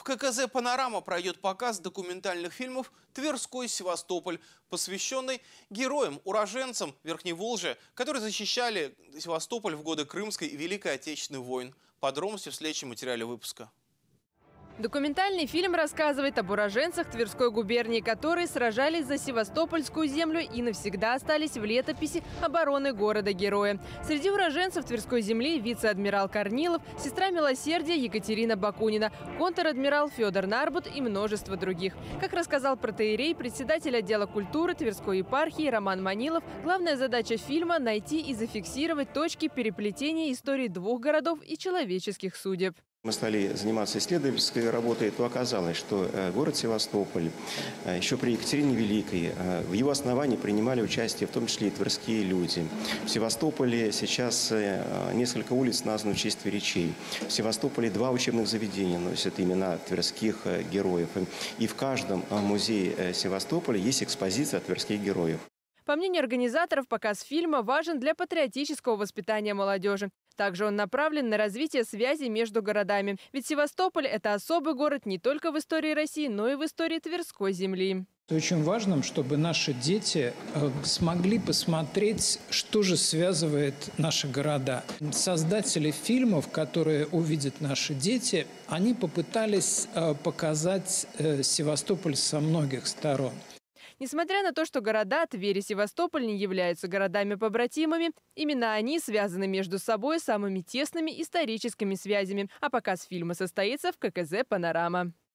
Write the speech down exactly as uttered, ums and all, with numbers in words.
ка ка зэ «Панорама» пройдет показ документальных фильмов «Тверской Севастополь», посвященный героям-уроженцам Верхневолжья, которые защищали Севастополь в годы Крымской и Великой Отечественной войн. Подробности в следующем материале выпуска. Документальный фильм рассказывает об уроженцах Тверской губернии, которые сражались за Севастопольскую землю и навсегда остались в летописи обороны города-героя. Среди уроженцев Тверской земли вице-адмирал Корнилов, сестра милосердия Екатерина Бакунина, контр-адмирал Федор Нарбут и множество других. Как рассказал протоиерей, председатель отдела культуры Тверской епархии Роман Манилов, главная задача фильма – найти и зафиксировать точки переплетения истории двух городов и человеческих судеб. Мы стали заниматься исследовательской работой, то оказалось, что город Севастополь еще при Екатерине Великой, в его основании принимали участие в том числе и тверские люди. В Севастополе сейчас несколько улиц названы в честь тверичей. В Севастополе два учебных заведения носят имена тверских героев. И в каждом музее Севастополя есть экспозиция тверских героев. По мнению организаторов, показ фильма важен для патриотического воспитания молодежи. Также он направлен на развитие связей между городами. Ведь Севастополь – это особый город не только в истории России, но и в истории Тверской земли. Очень важно, чтобы наши дети смогли посмотреть, что же связывает наши города. Создатели фильмов, которые увидят наши дети, они попытались показать Севастополь со многих сторон. Несмотря на то, что города Тверь и Севастополь не являются городами-побратимами, именно они связаны между собой самыми тесными историческими связями. А показ фильма состоится в ка ка зэ «Панорама».